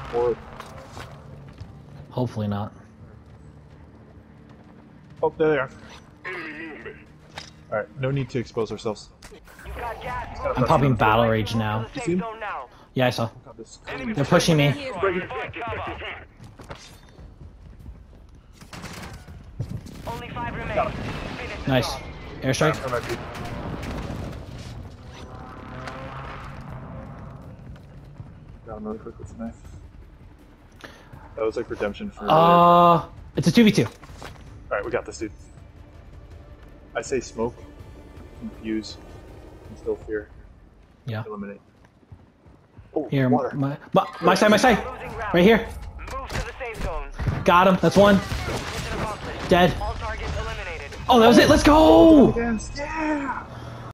Or Hopefully not. oh, there they are. All right, no need to expose ourselves. You got gas. I'm popping battle rage now. Safe see him? zone now. Yeah, I saw. God, this They're pushing me. Only 5 remain. Finish this Nice. off. Airstrike. that might be. Got him really quick with the knife. That was like redemption for. It's a 2v2. All right, we got this, dude. I say smoke, confuse, instill fear, Yeah. eliminate. Oh, Here, water. my side, my side. Losing ground. Right here. Move to the safe zone. Got him. That's one. Mission accomplished. Dead. All targets eliminated. Oh, that was it. Let's go. Yes, yeah.